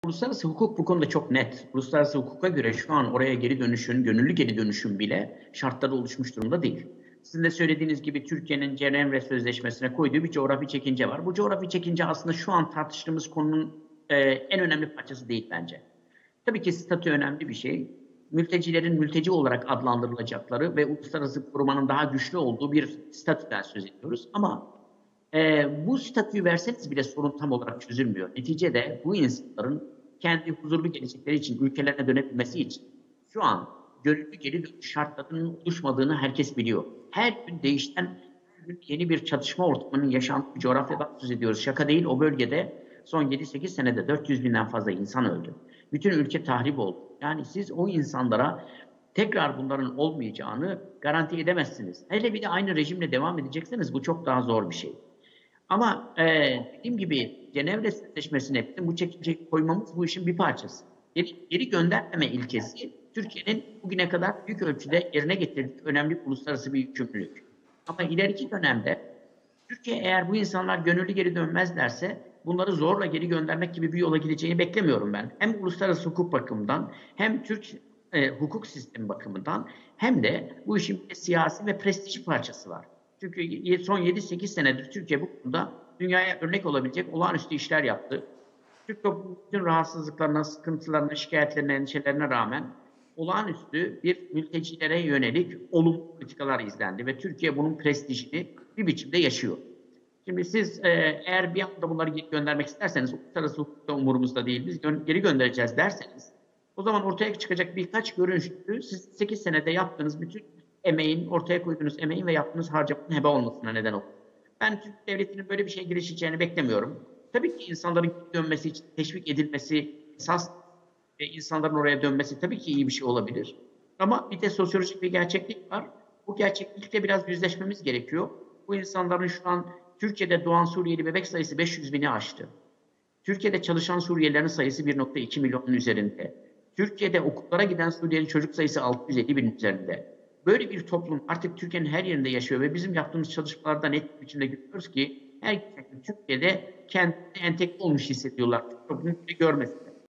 Uluslararası hukuk bu konuda çok net. Uluslararası hukuka göre şu an oraya geri dönüşün, gönüllü geri dönüşün bile şartları oluşmuş durumda değil. Sizin de söylediğiniz gibi Türkiye'nin Cenevre Sözleşmesi'ne koyduğu bir coğrafi çekince var. Bu coğrafi çekince aslında şu an tartıştığımız konunun en önemli parçası değil bence. Tabii ki statü önemli bir şey. Mültecilerin mülteci olarak adlandırılacakları ve uluslararası korumanın daha güçlü olduğu bir statüden söz ediyoruz. Ama bu statüyü verseniz bile sorun tam olarak çözülmüyor. Neticede bu insanların kendi huzurlu gelecekleri için, ülkelerine dönebilmesi için şu an gönüllü geri dönüş şartlarının oluşmadığını herkes biliyor. Her gün değişen, yeni bir çatışma ortamının yaşandığı bir coğrafyadan söz ediyoruz. Şaka değil, o bölgede son 7-8 senede 400 binden fazla insan öldü. Bütün ülke tahrip oldu. Yani siz o insanlara tekrar bunların olmayacağını garanti edemezsiniz. Hele bir de aynı rejimle devam edecekseniz bu çok daha zor bir şey. Ama dediğim gibi Cenevre Sözleşmesi'ne bizim bu çekinceyi koymamız bu işin bir parçası. Geri göndermeme ilkesi Türkiye'nin bugüne kadar büyük ölçüde yerine getirdiği önemli uluslararası bir yükümlülük. Ama ileriki dönemde Türkiye eğer bu insanlar gönüllü geri dönmezlerse bunları zorla geri göndermek gibi bir yola gideceğini beklemiyorum ben. Hem uluslararası hukuk bakımından hem Türk hukuk sistemi bakımından hem de bu işin siyasi ve prestij parçası var. Çünkü son 7-8 senedir Türkiye bu konuda dünyaya örnek olabilecek olağanüstü işler yaptı. Türk toplumunun bütün rahatsızlıklarına, sıkıntılarına, şikayetlerine, endişelerine rağmen olağanüstü bir mültecilere yönelik olumlu politikalar izlendi ve Türkiye bunun prestijini bir biçimde yaşıyor. Şimdi siz eğer bir anda bunları geri göndermek isterseniz, uluslararası hukukta umurumuzda değil, biz geri göndereceğiz derseniz, o zaman ortaya çıkacak birkaç görüntü, siz 8 senede yaptığınız bütün emeğin, ortaya koyduğunuz emeğin ve yaptığınız harcamanın heba olmasına neden olur. Ben Türk devletinin böyle bir şeye girişeceğini beklemiyorum. Tabii ki insanların dönmesi için teşvik edilmesi, esas ve insanların oraya dönmesi tabii ki iyi bir şey olabilir. Ama bir de sosyolojik bir gerçeklik var. Bu gerçeklikle biraz yüzleşmemiz gerekiyor. Bu insanların şu an Türkiye'de doğan Suriyeli bebek sayısı 500 bini aştı. Türkiye'de çalışan Suriyelilerin sayısı 1,2 milyonun üzerinde. Türkiye'de okullara giden Suriyeli çocuk sayısı 650 bin üzerinde. Böyle bir toplum artık Türkiye'nin her yerinde yaşıyor ve bizim yaptığımız çalışmalarda net bir biçimde görüyoruz ki her Türkiye'de kendini entegre olmuş hissediyorlar. Toplumu görmesin.